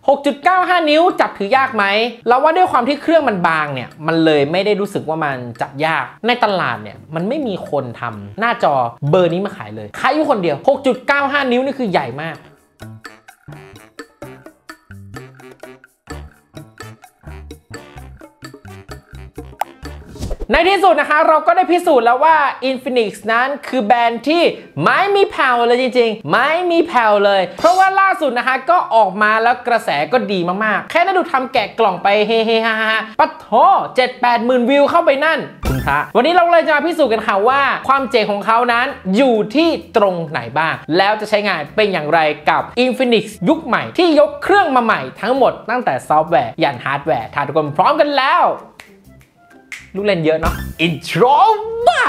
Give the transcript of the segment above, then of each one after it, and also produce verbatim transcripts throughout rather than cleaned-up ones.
หกจุดเก้าห้า นิ้วจับถือยากไหมเราว่าด้วยความที่เครื่องมันบางเนี่ยมันเลยไม่ได้รู้สึกว่ามันจับยากในตลาดเนี่ยมันไม่มีคนทำหน้าจอเบอร์นี้มาขายเลยขายอยู่คนเดียว หกจุดเก้าห้า นิ้วนี่คือใหญ่มากในที่สุดนะคะเราก็ได้พิสูจน์แล้วว่า Infinix นั้นคือแบรนด์ที่ไม่มีแผ่วเลยจริงๆไม่มีแผ่วเลยเพราะว่าล่าสุดนะคะก็ออกมาแล้วกระแสก็ดีมากๆแค่ได้ดูทำแกะกล่องไปเฮ้เฮ้ฮ่าฮ่าปัดโถเจ็ดแปดหมื่นวิวเข้าไปนั่นคุณพระวันนี้เราเลยจะมาพิสูจน์กันค่ะว่าความเจ๋งของเขานั้นอยู่ที่ตรงไหนบ้างแล้วจะใช้งานเป็นอย่างไรกับ Infinix ยุคใหม่ที่ยกเครื่องมาใหม่ทั้งหมดตั้งแต่ซอฟต์แวร์ยันฮาร์ดแวร์ถ้าทุกคนพร้อมกันแล้วลูกเล่นเยอะเนาะอินโทรมา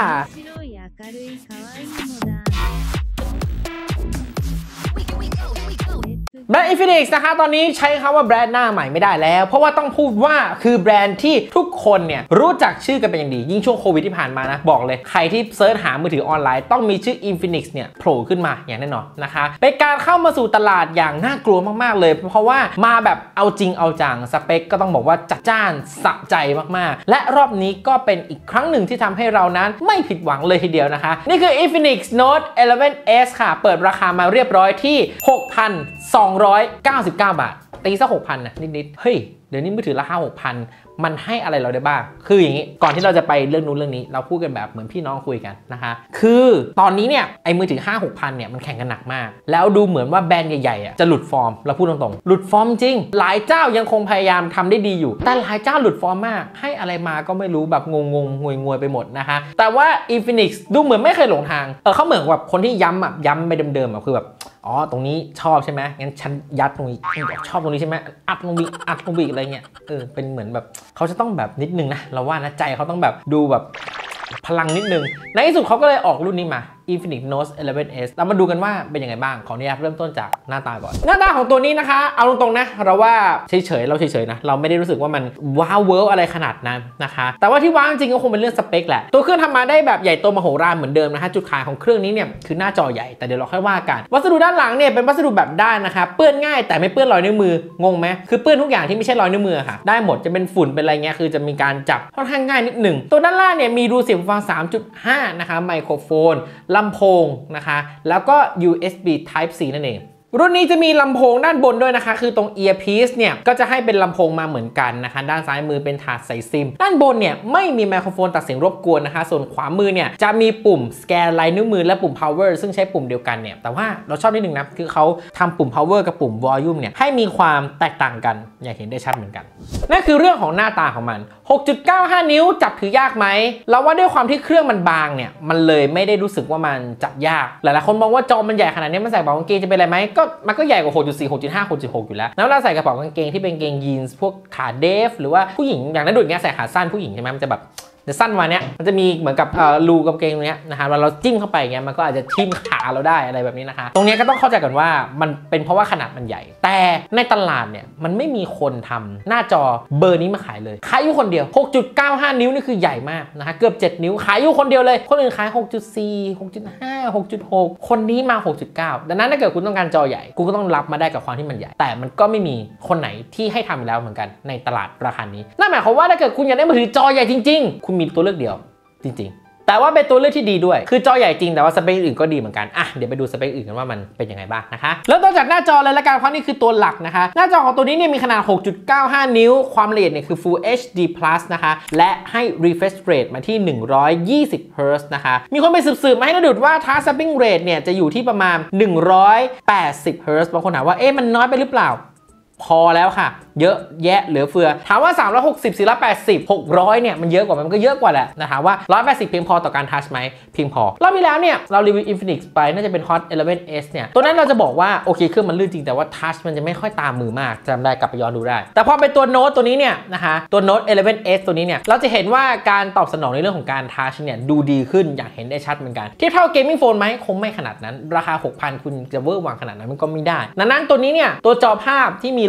แบรนด์ Infinix นะคะตอนนี้ใช้คำว่าแบรนด์หน้าใหม่ไม่ได้แล้วเพราะว่าต้องพูดว่าคือแบรนด์ที่ทุกคนเนี่ยรู้จักชื่อกันเป็นอย่างดียิ่งช่วงโควิดที่ผ่านมานะบอกเลยใครที่เซิร์ชหามือถือออนไลน์ต้องมีชื่อ Infinix เนี่ยโผล่ขึ้นมาอย่างแน่นอนนะคะเป็นการเข้ามาสู่ตลาดอย่างน่ากลัวมากๆเลยเพราะว่ามาแบบเอาจริงเอาจังสเปคก็ต้องบอกว่าจัดจ้านสะใจมากๆและรอบนี้ก็เป็นอีกครั้งหนึ่งที่ทำให้เรานั้นไม่ผิดหวังเลยทีเดียวนะคะนี่คือ Infinix Note สิบเอ็ด เอส ค่ะเปิดราคามาเรียบร้อยที่ หกพันสองร้อยเก้าสิบเก้า บาทตีซะ หกพัน นะนิดๆเฮ้ยเดี๋ยวนี้มือถือราคา หกพัน มันให้อะไรเราได้บ้างคืออย่างนี้ก่อนที่เราจะไปเรื่องนู้นเรื่องนี้เราพูดกันแบบเหมือนพี่น้องคุยกันนะคะคือตอนนี้เนี่ยไอ้มือถือ ห้าหกพัน เนี่ยมันแข่งกันหนักมากแล้วดูเหมือนว่าแบรนด์ใหญ่ๆอ่ะจะหลุดฟอร์มเราพูดตรงๆหลุดฟอร์มจริงหลายเจ้ายังคงพยายามทำได้ดีอยู่แต่หลายเจ้าหลุดฟอร์มมากให้อะไรมาก็ไม่รู้แบบงงงงวยงวยไปหมดนะคะแต่ว่า Infinix ดูเหมือนไม่เคยหลงทางเออเขาเหมือนแบบคนที่ย้ำอ่ะย้ำไปเดิมๆอ่ะคือแบบอ๋อตรงนี้ชอบใช่ไหมงั้นฉันยัดตรงนี้ชอบตรงนี้ใช่ไหมอัดลงบีอัดลงบีอะไรเงี้ยเออเป็นเหมือนแบบเขาจะต้องแบบนิดนึงนะเราว่านะใจเขาต้องแบบดูแบบพลังนิดนึงในที่สุดเขาก็เลยออกรุ่นนี้มา Infinix Note สิบเอ็ด เอส เรามาดูกันว่าเป็นยังไงบ้างขออนุญาตเริ่มต้นจากหน้าตาก่อนหน้าตาของตัวนี้นะคะเอาตรงๆนะเราว่าเฉยๆเราเฉยๆนะเราไม่ได้รู้สึกว่ามันว้าวเวิร์อะไรขนาดนั้นนะคะแต่ว่าที่ว้าวจริงก็คงเป็นเรื่องสเปคแหละตัวเครื่องทำมาได้แบบใหญ่โตมโหฬารเหมือนเดิมนะคะจุดขายของเครื่องนี้เนี่ยคือหน้าจอใหญ่แต่เดี๋ยวเราค่อยว่ากันวัสดุด้านหลังเนี่ยเป็นวัสดุแบบด้านนะคะเปื้อนง่ายแต่ไม่เปื้อนรอยนิ้วมืองงไหมคือเปื้อนทุกอย่างที่ไม่ใช่รอยนิ้วมือค่ะได้หมดจะเป็นฝุ่นเป็นอะไรเงี้ยคือจะมีการจับค่อนข้างง่ายนิดหนึ่งตัวด้านล่างเนี่ยมีรูเสียบหูฟัง สามจุดห้า นะคะไมโครโฟนลำโพงนะคะแล้วก็ ยู เอส บี Type C นั่นเองรุ่นนี้จะมีลำโพงด้านบนด้วยนะคะคือตรง Earpiece เนี่ยก็จะให้เป็นลำโพงมาเหมือนกันนะคะด้านซ้ายมือเป็นถาดใส่ซิมด้านบนเนี่ยไม่มีไมโครโฟนตัดเสียงรบกวนนะคะส่วนขวามือเนี่ยจะมีปุ่มสแกนลายนิ้วมือและปุ่ม power ซึ่งใช้ปุ่มเดียวกันเนี่ยแต่ว่าเราชอบนิดนึงนะคือเขาทำปุ่ม power กับปุ่ม volume เนี่ยให้มีความแตกต่างกันอย่างเห็นได้ชัดเหมือนกันนั่นคือเรื่องของหน้าตาของมัน หกจุดเก้าห้า นิ้วจับถือยากไหมเราว่าด้วยความที่เครื่องมันบางเนี่ยมันเลยไม่ได้รู้สึกว่ามันจับยากหลายๆคนมองว่าจอมันใหญ่ขนาดนี้มันใส่กระเป๋ากางเกงจะเป็นอะไรไหมก็มันก็ใหญ่กว่า หกจุดสี่ หกจุดห้า หกจุดหก อยู่แล้วแล้วเราใส่กระเป๋ากางเกงที่เป็นกางเกงยีนส์พวกขาเดฟหรือว่าผู้หญิงอย่างนั้นดูอย่างเงี้ยใส่ขาสั้นผู้หญิงใช่ไหมมันจะแบบจะสั้นมาเนี้ยมันจะมีเหมือนกับรูกางเกงตรงเนี้ยนะคะเราจิ้มเข้าไปเงี้ยมันก็อาจจะทิ่มขาเราได้อะไรแบบนี้นะคะตรงนี้ก็ต้องเข้าใจก่อนว่ามันเป็นเพราะว่าขนาดมันใหญ่แต่ในตลาดเนี่ยมันไม่มีคนทำหน้าจอเบอร์นี้มาขายเลยขายอยู่คนเดียว หกจุดเก้าห้า นิ้วนี่คือใหญ่มากนะคะเกือบเจ็ดนิ้วขายอยู่คนเดียวเลยคนอื่นขาย หกจุดสี่ หกจุดห้า หกจุดหก คนนี้มา หกจุดเก้า ดังนั้นถ้าเกิดคุณต้องการจอใหญ่คุณก็ต้องรับมาได้กับความที่มันใหญ่แต่มันก็ไม่มีคนไหนที่ให้ทำแล้วเหมือนกันในตลาดราคานี้นั่นหมายความว่าถ้าเกิดคุณอยากได้มือถือจอใหญ่จริงๆคุณมีตัวเลือกเดียวจริงๆแต่ว่าเป็นตัวเลือกที่ดีด้วยคือจอใหญ่จริงแต่ว่าสเปคอื่นก็ดีเหมือนกันอ่ะเดี๋ยวไปดูสเปคอื่นกันว่ามันเป็นยังไงบ้างนะคะเริ่มต้นจากหน้าจอเลยละกันเพราะนี่คือตัวหลักนะคะหน้าจอของตัวนี้เนี่ยมีขนาด หกจุดเก้าห้า นิ้วความละเอียดเนี่ยคือ Full เอช ดี พลัส นะคะและให้ refresh rate มาที่ หนึ่งร้อยยี่สิบ เฮิร์ตซ์ นะคะมีคนไปสืบๆมาให้ระดุดว่า task sampling rate เนี่ยจะอยู่ที่ประมาณหนึ่งร้อยแปดสิบ เฮิร์ตซ์ บางคนถามว่าเอ๊ะมันน้อยไปหรือเปล่าพอแล้วค่ะเยอะแยะเหลือเฟือถามว่าสามร้อยหกสิบ สี่ร้อยแปดสิบ หกร้อยเนี่ยมันเยอะกว่ามันก็เยอะกว่าแหละนะถามว่าหนึ่งร้อยแปดสิบเพียงพอต่อการทัชไหมเพียงพอรอบที่แล้วเนี่ยเรารีวิว Infinix ไปน่าจะเป็น Hot สิบเอ็ด เอส เนี่ยตัวนั้นเราจะบอกว่าโอเคเครื่องมันลื่นจริงแต่ว่าทัชมันจะไม่ค่อยตามมือมากจำได้กลับไปย้อนดูได้แต่พอเป็นตัวโน้ตตัวนี้เนี่ยนะคะตัวโน้ตสิบเอ็ด เอส ตัวนี้เนี่ยเราจะเห็นว่าการตอบสนองในเรื่องของการทัชเนี่ยดูดีขึ้นอย่างเห็นได้ชัดเหมือนกันเทียบเท่าเกมมิ่งโฟนไหมคงไม่ขนาดนั้นราคา หกพัน คุณจะเวอร์วังขนาดนั้นมันก็ไม่ได้ดังนั้นตัวนี้เนี่ยตัวจอภาพที่มี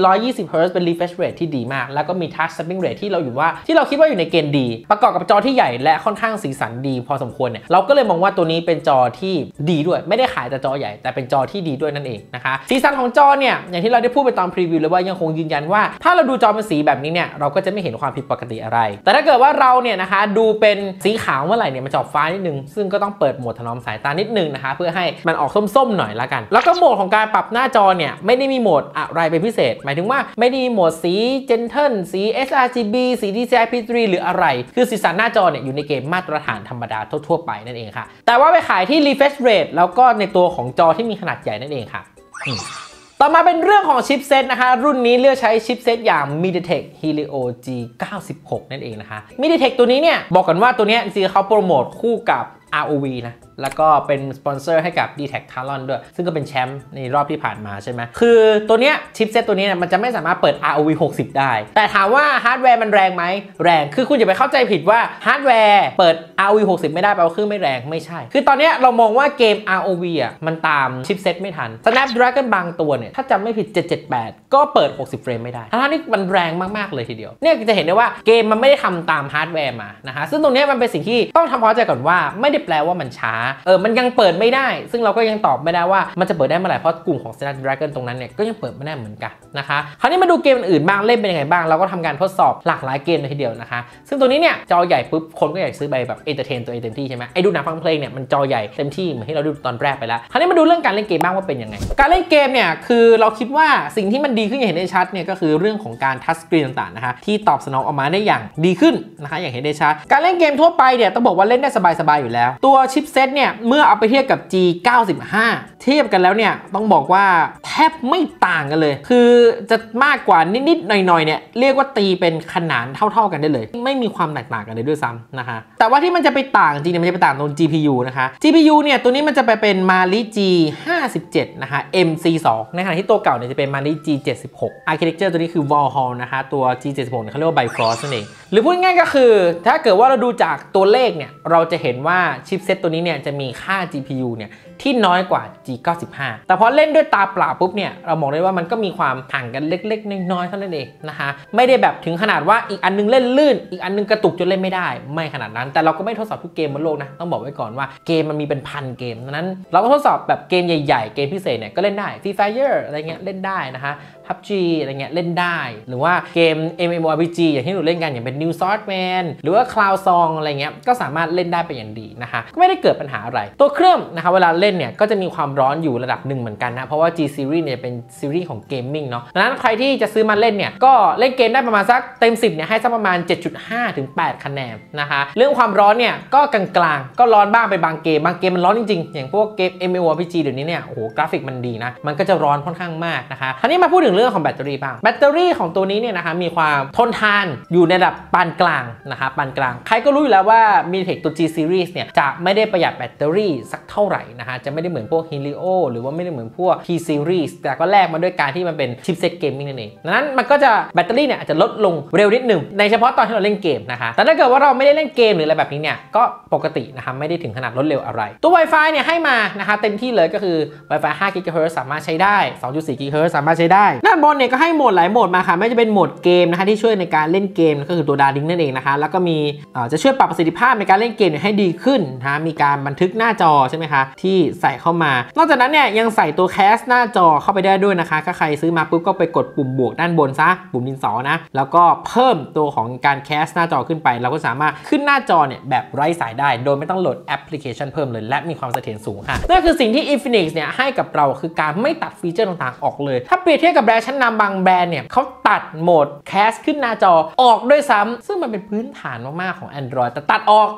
หนึ่งร้อยยี่สิบ เฮิร์ตซ์ เป็น refresh rate ที่ดีมากแล้วก็มี touch tapping rate ที่เราอยู่ว่าที่เราคิดว่าอยู่ในเกณฑ์ดีประกอบกับจอที่ใหญ่และค่อนข้างสีสันดีพอสมควรเนี่ยเราก็เลยมองว่าตัวนี้เป็นจอที่ดีด้วยไม่ได้ขายแต่จอใหญ่แต่เป็นจอที่ดีด้วยนั่นเองนะคะสีสันของจอเนี่ยอย่างที่เราได้พูดไปตอนพรีวิวเลยว่ายังคงยืนยันว่าถ้าเราดูจอเป็นสีแบบนี้เนี่ยเราก็จะไม่เห็นความผิดปกติอะไรแต่ถ้าเกิดว่าเราเนี่ยนะคะดูเป็นสีขาวเมื่อไหร่เนี่ยมันจะออกฟ้านิดนึงซึ่งก็ต้องเปิดโหมดถนอมสายตานิดนึงนะคะเพื่อให้มันออกส้มๆหน่อยละกันแล้วก็โหมดของการปรับหน้าจอเนี่ยไม่ได้มีโหมดอะไรเป็นพิเศษหมายถึงว่าไม่ได้มีโหมดสี Gentle สี เอส อาร์ จี บี สี ดี ซี ไอ พี ทรี หรืออะไรคือสีสันหน้าจอเนี่ยอยู่ในเกมมาตรฐานธรรมดาทั่วๆไปนั่นเองค่ะแต่ว่าไปขายที่ refresh rate แล้วก็ในตัวของจอที่มีขนาดใหญ่นั่นเองค่ะต่อมาเป็นเรื่องของชิปเซตนะคะรุ่นนี้เลือกใช้ชิปเซตอย่าง MediaTek Helio จี เก้าสิบหก นั่นเองนะคะ MediaTek ตัวนี้เนี่ยบอกกันว่าตัวนี้จริงๆเขาโปรโมทคู่กับ อาร์ โอ วี นะแล้วก็เป็นสปอนเซอร์ให้กับ ดี แท็ก Talon ด้วยซึ่งก็เป็นแชมป์ในรอบที่ผ่านมาใช่ไหมคือตัวเนี้ยชิปเซตตัวนี้เนี่ยมันจะไม่สามารถเปิด อาร์ โอ วี หกสิบได้แต่ถามว่าฮาร์ดแวร์มันแรงไหมแรงคือคุณอย่าไปเข้าใจผิดว่าฮาร์ดแวร์เปิด อาร์ โอ วี หกสิบไม่ได้แปลว่าเครื่องไม่แรงไม่ใช่คือตอนนี้เรามองว่าเกม อาร์ โอ วี อ่ะมันตามชิปเซตไม่ทัน Snapdragon บางตัวเนี่ยถ้าจำไม่ผิดเจ็ดเจ็ดแปดก็เปิดหกสิบเฟรมไม่ได้ทั้งนี้มันแรงมากๆเลยทีเดียวเนี่ยจะเห็นได้ว่าเกมมันไม่ได้ทำตามฮาร์ดแวร์มานะคะซึ่งตรงนี้มันเป็นสิ่งที่ต้องทำความเข้าใจก่อนว่าไม่ได้แปลว่ามันช้าเออมันยังเปิดไม่ได้ซึ่งเราก็ยังตอบไม่ได้ว่ามันจะเปิดได้เมื่อไหร่เพราะกลุ่มของ Snapdragon ตรงนั้นเนี่ยก็ยังเปิดไม่ได้เหมือนกันนะคะคราวนี้มาดูเกมอื่นบ้างเล่นเป็นยังไงบ้างเราก็ทำการทดสอบหลากหลายเกมเลยทีเดียวนะคะซึ่งตัวนี้เนี่ยจอใหญ่ปุ๊บคนก็อยากซื้อไปแบบเอนเตอร์เทนตัวเองเต็มที่ใช่ไหมไอ้ดูหนังฟังเพลงเนี่ยมันจอใหญ่เต็มที่เหมือนที่เราดูตอนแรกไปแล้วคราวนี้มาดูเรื่องการเล่นเกมบ้างว่าเป็นยังไงการเล่นเกมเนี่ยคือเราคิดว่าสิ่งที่มันดีขึ้นอย่างเห็นได้ชัดเนี่ยก็คือเรื่องของการทัชสกรีนต่างๆนะคะที่ตอบสนองออกมาได้อย่างดีขึ้นนะคะอย่างเห็นได้ชัดการเล่นเกมทั่วไปเนี่ยต้องบอกว่าเล่นได้สบายๆอยู่แล้วตัวชิปเซตเนี่ยเมื่อเอาไปเทียบกับ จี เก้าสิบห้า เทียบกันแล้วเนี่ยต้องบอกว่าแทบไม่ต่างกันเลยคือจะมากกว่านิดๆหน่อยๆเนี่ยเรียกว่าตีเป็นขนานเท่าๆกันได้เลยไม่มีความแตกต่างกันเลยด้วยซ้ำนะคะแต่ว่าที่มันจะไปต่างจริงเนี่ยมันจะไปต่างตรง จี พี ยู นะคะ จี พี ยู เนี่ยตัวนี้มันจะไปเป็น Mali จี ห้าสิบเจ็ด นะคะ เอ็ม ซี ทู ในขณะที่ตัวเก่าเนี่ยจะเป็น Mali จี เจ็ดสิบหก Architecture ตัวนี้คือ Valhalla นะคะตัว จี เจ็ดสิบหก เนี่ยเขาเรียกว่า Bifrost นั่นเองหรือพูดง่ายก็คือถ้าเกิดว่าเราดูจากตัวเลขเนี่ยเราจะเห็นว่าชิปเซตตัวนี้เนี่ยจะมีค่า จี พี ยู เนี่ยที่น้อยกว่า จี เก้าสิบห้า แต่พอเล่นด้วยตาเปล่าปุ๊บเนี่ยเรามองได้ว่ามันก็มีความห่างกันเล็กๆน้อยๆเท่านั้นเองนะคะไม่ได้แบบถึงขนาดว่าอีกอันนึงเล่นลื่นอีกอันนึงกระตุกจนเล่นไม่ได้ไม่ขนาดนั้นแต่เราก็ไม่ทดสอบทุกเกมบนโลกนะต้องบอกไว้ก่อนว่าเกมมันมีเป็นพันเกมนั้นเราก็ทดสอบแบบเกมใหญ่ๆเกมพิเศษเนี่ยก็เล่นได้ Free Fire อะไรเงี้ยเล่นได้นะคะ พับจี อะไรเงี้ยเล่นได้หรือว่าเกม เอ็ม เอ็ม โอ อาร์ พี จี อย่างที่หนูเล่นกันอย่างเป็น New Swordman หรือว่า Cloud Song อะไรเงี้ยก็สามารถเล่นได้เป็นอย่างดีนะคะก็ไม่ได้เกิดปัญหาอะไรตัวเครื่องนะคะเวลาเล่นเนี่ยก็จะมีความร้อนอยู่ระดับหนึ่งเหมือนกันนะเพราะว่า G Series เนี่ยเป็นซีรีส์ของเกมมิ่งเนาะดังนั้นใครที่จะซื้อมาเล่นเนี่ยก็เล่นเกมได้ประมาณสักเต็มสิบเนี่ยให้สักประมาณ เจ็ดจุดห้า ถึง แปด คะแนนนะคะเรื่องความร้อนเนี่ยก็กลางๆก็ร้อนบ้างไปบางเกมบางเกมมันร้อนจริงๆอย่างพวกเกม เอ็ม เอ็ม โอ อาร์ พี จี เดี๋ยวนี้เนี่ยโอ้โหกราฟิกมันดีนะมันก็จะร้อนค่อนข้างมากนะคะคราวนี้มาพูดถึงเรื่องของแบตเตอรี่บ้างแบตเตอรี่ของตัวนี้เนี่ยนะคะมีความทนทานอยู่ในระดับปานกลางนะคะปานกลางใครก็รู้อยู่แล้วว่า MediaTek ตัว G Series เนี่ยจะไม่ได้ประหยัดแบตเตอรี่สักเท่าไหร่นะคะจะไม่ได้เหมือนพวก Helio หรือว่าไม่ได้เหมือนพวก P Series แต่ก็แลกมาด้วยการที่มันเป็นชิปเซ็ตเกมมิ่งนั่นเองดังนั้นมันก็จะแบตเตอรี่เนี่ยอาจจะลดลงเร็วนิดหนึ่งในเฉพาะตอนที่เราเล่นเกมนะคะแต่ถ้าเกิดว่าเราไม่ได้เล่นเกมหรืออะไรแบบนี้เนี่ยก็ปกตินะคะไม่ได้ถึงขนาดลดเร็วอะไรตัว Wi-Fi เนี่ยให้มานะคะเต็มที่เลยก็คือ Wi-Fi ห้า กิกะเฮิรตซ์ สามารถใช้ได้ สองจุดสี่ กิกะเฮิรตซ์ สามารถใช้ได้ด้านบนเนี่ยก็ให้โหมดหลายโหมดมาค่ะไม่จะเป็นโหมดเกมนะคะที่ช่วยในการเล่นเกมก็คือตัวดาริงนั่นเองนะคะแล้วก็มีจะช่วยปรับประสิทธิภาพในการเล่นเกมให้ดีขึ้นนะมีการบันทึกหน้าจอใช่ไหมคะที่ใส่เข้ามานอกจากนั้นเนี่ยยังใส่ตัวแคสหน้าจอเข้าไปได้ด้วยนะคะถ้าใครซื้อมาปุ๊บก็ไปกดปุ่มบวกด้านบนซะปุ่มดินสอนะแล้วก็เพิ่มตัวของการแคสหน้าจอขึ้นไปเราก็สามารถขึ้นหน้าจอเนี่ยแบบไร้สายได้โดยไม่ต้องโหลดแอปพลิเคชันเพิ่มเลยและมีความเสถียรสูงค่ะนั่นคือสิ่งที่ Infinix เนี่ยให้กับเราคือการไม่ตัดฟีเจอร์ต่างๆออกเลยถ้าเปรียบเทียบกับแบรนด์ชั้นนำบางแบรนด์เนี่ยเขาตัดโหมดแคสขึ้นหน้าจอออกด้วยซ้ำซึ่งมันเป็นพื้นฐานมากๆของ Android แต่ตัดออก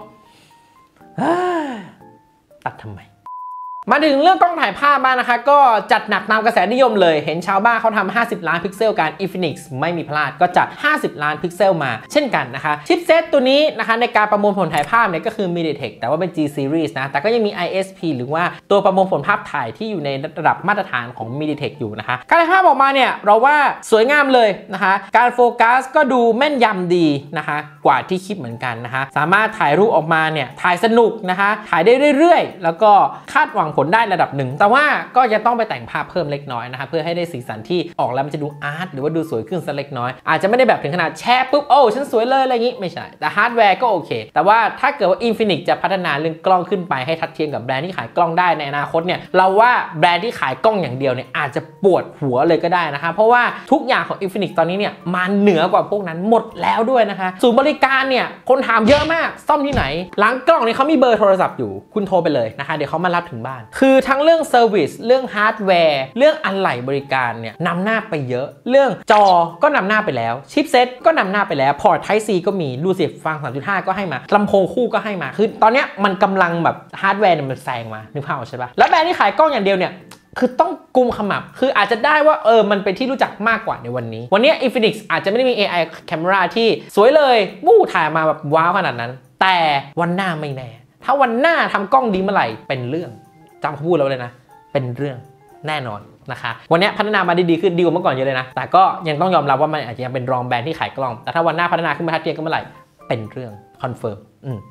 ตัดทำไมมาถึงเรื่องกล้องถ่ายภาพบ้างนะคะก็จัดหนักตามกระแสนิยมเลยเห็นชาวบ้านเขาทำห้าสิบล้านพิกเซลกัน Infinix ไม่มีพลาดก็จัดห้าสิบล้านพิกเซลมาเช่นกันนะคะชิปเซตตัวนี้นะคะในการประมวลผลถ่ายภาพเนี่ยก็คือ MediaTek แต่ว่าเป็น G Series นะแต่ก็ยังมี ไอ เอส พี หรือว่าตัวประมวลผลภาพถ่ายที่อยู่ในระดับมาตรฐานของ MediaTek อยู่นะคะการถ่ายภาพออกมาเนี่ยเราว่าสวยงามเลยนะคะการโฟกัสก็ดูแม่นยำดีนะคะกว่าที่คิดเหมือนกันนะคะสามารถถ่ายรูปออกมาเนี่ยถ่ายสนุกนะคะถ่ายได้เรื่อยๆแล้วก็คาดหวังผลได้ระดับหนึ่งแต่ว่าก็จะต้องไปแต่งภาพเพิ่มเล็กน้อยนะคะเพื่อให้ได้สีสันที่ออกแล้วมันจะดูอาร์ตหรือว่าดูสวยขึ้นสักเล็กน้อยอาจจะไม่ได้แบบถึงขนาดแชร์ปุ๊บโอ้ฉันสวยเลยอะไรอย่างงี้ไม่ใช่แต่ฮาร์ดแวร์ก็โอเคแต่ว่าถ้าเกิดว่า Infinix จะพัฒนาเรื่องกล้องขึ้นไปให้ทัดเทียมกับแบรนด์ที่ขายกล้องได้ในอนาคตเนี่ยเราว่าแบรนด์ที่ขายกล้องอย่างเดียวเนี่ยอาจจะปวดหัวเลยก็ได้นะคะเพราะว่าทุกอย่างของ Infinix ตอนนี้เนี่ยมาเหนือกว่าพวกนั้นหมดแล้วด้วยนะคะศูนย์บริการเนี่ยคนถามเยอะมากซ่อมที่ไหนหลังกล้องนี่เขามีเบอร์โทรศัพท์อยู่คุณโทรไปเลยนะคะเดี๋ยวเขามารับถึงบ้านคือทั้งเรื่องเซอร์วิสเรื่องฮาร์ดแวร์เรื่องอะไหล่บริการเนี่ยนำหน้าไปเยอะเรื่องจอก็นำหน้าไปแล้วชิปเซ็ตก็นำหน้าไปแล้วพอร์ต Type C ก็มีรูเสียบฟัง สามจุดห้า ก็ให้มาลำโพงคู่ก็ให้มาคือตอนนี้มันกำลังแบบฮาร์ดแวร์มันแซงมานึกภาพออกใช่ปะแล้วแบรนด์ที่ขายกล้องอย่างเดียวเนี่ยคือต้องกุมขมับคืออาจจะได้ว่าเออมันเป็นที่รู้จักมากกว่าในวันนี้วันนี้ Infinix อาจจะไม่ได้มี เอ ไอ Camera ที่สวยเลยวู้ถ่ายมาแบบว้าวขนาดนั้นแต่วันหน้าไม่แน่ถ้าวันหน้าทำกล้องดีเมื่อไหร่เป็นเรื่องจำคำพูดแล้วเลยนะเป็นเรื่องแน่นอนนะคะวันนี้พัฒนามาดีๆขึ้นดีกว่าเมื่อก่อนเยอะเลยนะแต่ก็ยังต้องยอมรับว่ามันอาจจะยังเป็นรองแบรนด์ที่ขายกล้องแต่ถ้าวันหน้าพัฒนาขึ้นมาทัดเทียมกันเมื่อไหร่เป็นเรื่องคอนเฟิร์มอืม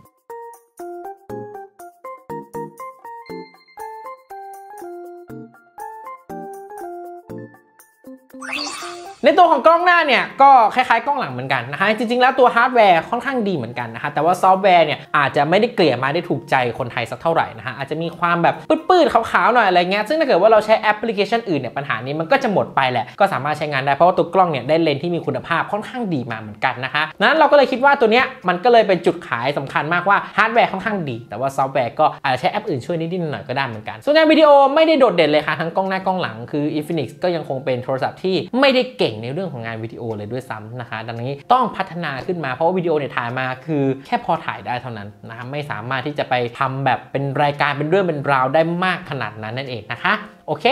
ในตัวของกล้องหน้าเนี่ยก็คล้ายๆกล้องหลังเหมือนกันนะคะจริงๆแล้วตัวฮาร์ดแวร์ค่อนข้างดีเหมือนกันนะคะแต่ว่าซอฟต์แวร์เนี่ยอาจจะไม่ได้เกลี่ยมาได้ถูกใจคนไทยสักเท่าไหร่นะคะอาจจะมีความแบบปื้ดๆขาวๆหน่อยอะไรเงี้ยซึ่งถ้าเกิดว่าเราใช้แอปพลิเคชันอื่นเนี่ยปัญหานี้มันก็จะหมดไปแหละก็สามารถใช้งานได้เพราะว่าตัวกล้องเนี่ยได้เลนส์ที่มีคุณภาพค่อนข้างดีมาเหมือนกันนะคะนั้นเราก็เลยคิดว่าตัวเนี้ยมันก็เลยเป็นจุดขายสำคัญมากว่าฮาร์ดแวร์ค่อนข้างดีแต่ว่าซอฟต์แวร์ก็อาจจะใช้แอปอื่นช่วยนิดๆหน่อยๆก็ได้เหมือนกันส่วนในวิดีโอไม่ได้โดดเด่นเลยค่ะทั้งกล้องหน้ากล้องหลังคือ Infinix ก็ยังคงเป็นโทรศัพท์ที่ไม่ได้เก่งในเรื่องของงานวิดีโอเลยด้วยซ้ำนะคะดังนี้ต้องพัฒนาขึ้นมาเพราะว่าวิดีโอเนี่ยถ่ายมาคือแค่พอถ่ายได้เท่านั้นนะคะไม่สามารถที่จะไปทำแบบเป็นรายการเป็นเรื่องเป็นราวได้มากขนาดนั้นนั่นเองนะคะโอเค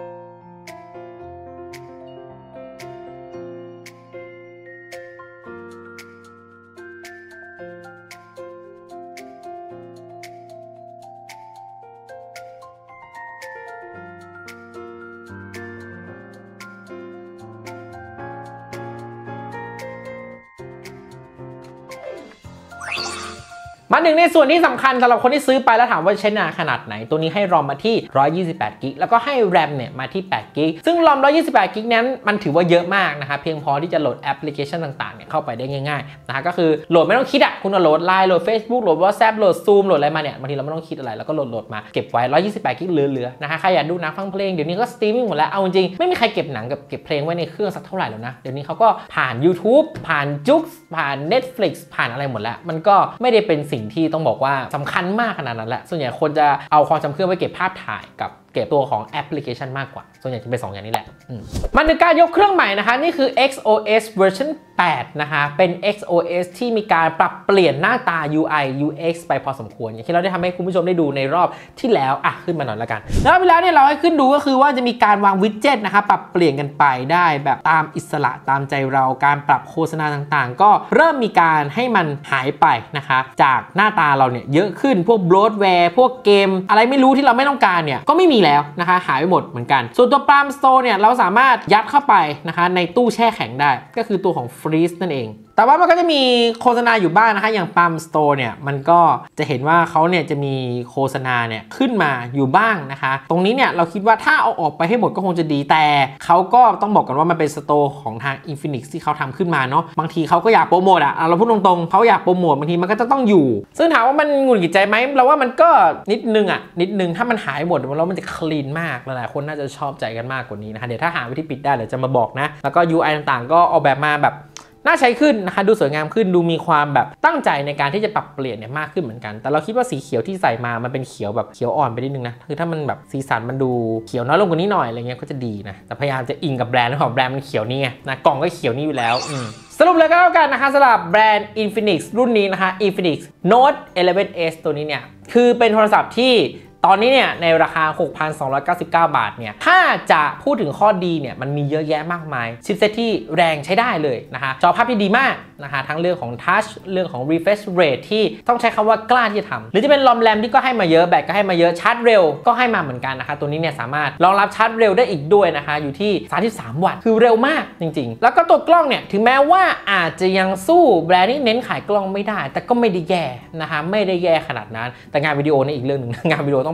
มาหนึ่งในส่วนที่สำคัญสำหรับคนที่ซื้อไปแล้วถามว่าใช้นานขนาดไหนตัวนี้ให้รอมมาที่หนึ่งร้อยยี่สิบแปดกิกแล้วก็ให้แรมเนี่ยมาที่แปดกิกซึ่งรอมหนึ่งร้อยยี่สิบแปดกิกนั้นมันถือว่าเยอะมากนะคะเพียงพอที่จะโหลดแอปพลิเคชันต่างๆเนี่ยเข้าไปได้ง่ายๆนะคะก็คือโหลดไม่ต้องคิดอ่ะคุณโหลด ไลน์ โหลด Facebook โหลด WhatsApp โหลด Zoom โหลดอะไรมาเนี่ยบางทีเราไม่ต้องคิดอะไรแล้วก็โหลดโหลดมาเก็บไว้หนึ่งร้อยยี่สิบแปดกิกเหลือๆนะคะใครอยากดูหนังฟังเพลงเดี๋ยวนี้ก็สตรีมมิ่งหมดแล้วเอาจริงไม่มีใครเก็บหนังกับเก็บเพลงไว้ในเครื่องสักเท่าไหร่แล้วนะเดี๋ยวนี้เขาก็ผ่าน YouTube ผ่าน Joox ผ่าน Netflix ผ่านอะไรหมดแล้วมันก็ไม่ได้เป็นสิ่งที่ต้องบอกว่าสำคัญมากขนาดนั้นแหละส่วนใหญ่คนจะเอาความจำเครื่องไว้เก็บภาพถ่ายกับเก็บตัวของแอปพลิเคชันมากกว่าส่วนใหญ่จะเป็นสองอย่างนี้แหละมันเป็นการยกเครื่องใหม่นะคะนี่คือ เอ็กซ์ โอ เอส เวอร์ชันแปดนะคะเป็น เอ็กซ์ โอ เอส ที่มีการปรับเปลี่ยนหน้าตา ยู ไอ ยู เอ็กซ์ ไปพอสมควรอย่างที่เราได้ทำให้คุณผู้ชมได้ดูในรอบที่แล้วอ่ะขึ้นมาหน่อยละกันแล้วเวลาเนี่ยเราให้ขึ้นดูก็คือว่าจะมีการวางวิดเจ็ตนะคะปรับเปลี่ยนกันไปได้แบบตามอิสระตามใจเราการปรับโฆษณาต่างๆก็เริ่มมีการให้มันหายไปนะคะจากหน้าตาเราเนี่ยเยอะขึ้นพวกโบรดแวร์พวกเกมอะไรไม่รู้ที่เราไม่ต้องการเนี่ยก็ไม่มีแล้วนะคะหายไปหมดเหมือนกันส่วนตัว Palm Store เนี่ยเราสามารถยัดเข้าไปนะคะในตู้แช่แข็งได้ก็คือตัวของ Freeze นั่นเองแต่ว่ามันก็จะมีโฆษณาอยู่บ้างนะคะอย่าง Palm Store เนี่ยมันก็จะเห็นว่าเขาเนี่ยจะมีโฆษณาเนี่ยขึ้นมาอยู่บ้างนะคะตรงนี้เนี่ยเราคิดว่าถ้าเอาออกไปให้หมดก็คงจะดีแต่เขาก็ต้องบอกกันว่ามันเป็นสโตร์ของทาง Infinix ที่เขาทำขึ้นมาเนาะบางทีเขาก็อยากโปรโมทอะเราพูดตรงๆเขาอยากโปรโมทบางทีมันก็จะต้องอยู่ซึ่งถามว่ามันหงุดหงิดใจไหมเราว่ามันก็นิดนึงอะนิดนึงถ้ามันหายหมดแล้วมันจะคลีนมากหลายๆคนน่าจะชอบใจกันมากกว่านี้นะคะเดี๋ยวถ้าหาวิธีปิดได้เดี๋ยวจะมาบอกนะแล้วก็ ยู ไอ ต่างๆก็ออกแบบมาแบบน่าใช้ขึ้นนะคะดูสวยงามขึ้นดูมีความแบบตั้งใจในการที่จะปรับเปลี่ยนเนี่ยมากขึ้นเหมือนกันแต่เราคิดว่าสีเขียวที่ใส่มามันเป็นเขียวแบบเขียวอ่อนไปนิดนึงนะคือถ้ามันแบบสีสันมันดูเขียวน้อยลงกว่านี้หน่อยอะไรเงี้ยก็จะดีนะแต่พยายามจะอิงกับแบรนด์ของแบรนด์มันเขียวนี่ไงนะกล่องก็เขียวนี่อยู่แล้วสรุปเลยก็แล้วกันนะคะสำหรับแบรนด์ Infinix รุ่นนี้นะคะ Infinix Note สิบเอ็ด เอส ตัวนี้เนี่ยคือเป็นโทรศัพท์ที่ตอนนี้เนี่ยในราคา หกพันสองร้อยเก้าสิบเก้า บาทเนี่ยถ้าจะพูดถึงข้อดีเนี่ยมันมีเยอะแยะมากมายชิปเซตที่แรงใช้ได้เลยนะคะจอภาพที่ดีมากนะคะทั้งเรื่องของ Touch เรื่องของ Refresh Rate ที่ต้องใช้คำว่ากล้าที่จะทำหรือจะเป็นลอมแรมที่ก็ให้มาเยอะแบตก็ให้มาเยอะชาร์จเร็วก็ให้มาเหมือนกันนะคะตัวนี้เนี่ยสามารถรองรับชาร์จเร็วได้อีกด้วยนะคะอยู่ที่สามสิบสามวัตต์คือเร็วมากจริงๆแล้วก็ตัวกล้องเนี่ยถึงแม้ว่าอาจจะยังสู้แบรนด์ที่เน้นขายกล้องไม่ได้แต่ก็ไม่ได้แย่นะคะไม่ได้แย่ขนาดนั้นแต่งานวิดีโอนี่อีกเรื่องนึงงานวิดีโอต้อง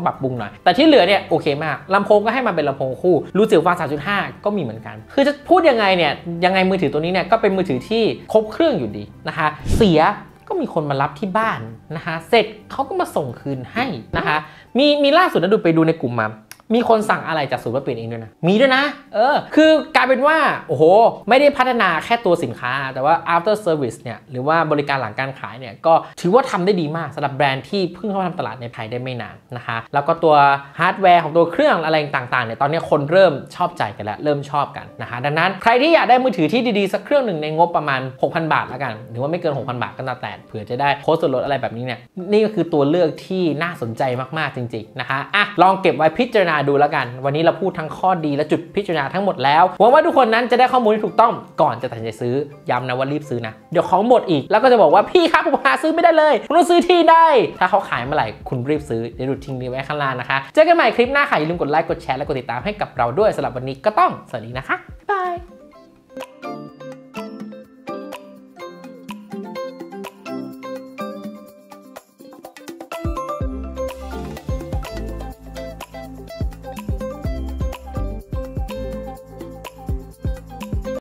ต้องปรับปรุงหน่อยแต่ที่เหลือเนี่ยโอเคมากลำโพงก็ให้มาเป็นลำโพงคู่รูจิ๋วฟัง สามจุดห้า ก็มีเหมือนกันคือจะพูดยังไงเนี่ยยังไงมือถือตัวนี้เนี่ยก็เป็นมือถือที่ครบเครื่องอยู่ดีนะคะเสียก็มีคนมารับที่บ้านนะคะเสร็จเขาก็มาส่งคืนให้นะคะมีมีล่าสุดนะดูไปดูในกลุ่มมามีคนสั่งอะไรจากศูนย์มาเปลี่ยนเองด้วยนะมีด้วยนะเออคือกลายเป็นว่าโอ้โหไม่ได้พัฒนาแค่ตัวสินค้าแต่ว่า after service เนี่ยหรือว่าบริการหลังการขายเนี่ยก็ถือว่าทำได้ดีมากสำหรับแบรนด์ที่เพิ่งเข้ามาทำตลาดในไทยได้ไม่นานนะคะแล้วก็ตัวฮาร์ดแวร์ของตัวเครื่องอะไรต่างๆเนี่ยตอนนี้คนเริ่มชอบใจกันแล้วเริ่มชอบกันนะคะดังนั้นใครที่อยากได้มือถือที่ดีๆสักเครื่องหนึ่งในงบประมาณ หกพัน บาทแล้วกันหรือว่าไม่เกิน หกพัน บาทก็แล้วแต่เผื่อจะได้โค้ดส่วนลดอะไรแบบนี้เนี่ยนี่ก็คือตัวเลือกที่น่าสนใจมากๆจริงๆนะคะอ่ะลองเก็บไว้พิจารณาดูแล้วกันวันนี้เราพูดทั้งข้อดีและจุดพิจารณาทั้งหมดแล้วหวังว่าทุกคนนั้นจะได้ข้อมูลที่ถูกต้องก่อนจะตัดสินใจซื้อย้ำนะว่ารีบซื้อนะเดี๋ยวของหมดอีกแล้วก็จะบอกว่าพี่ครับผมหาซื้อไม่ได้เลยผมต้องซื้อที่ได้ถ้าเขาขายเมื่อไหร่คุณรีบซื้อเดี๋ยวดูทิ้งนี้ไว้ข้างล่างนะคะเจอกันใหม่คลิปหน้าค่ะอย่าลืมกดไลค์กดแชร์และกดติดตามให้กับเราด้วยสำหรับวันนี้ก็ต้องสวัสดีนะคะ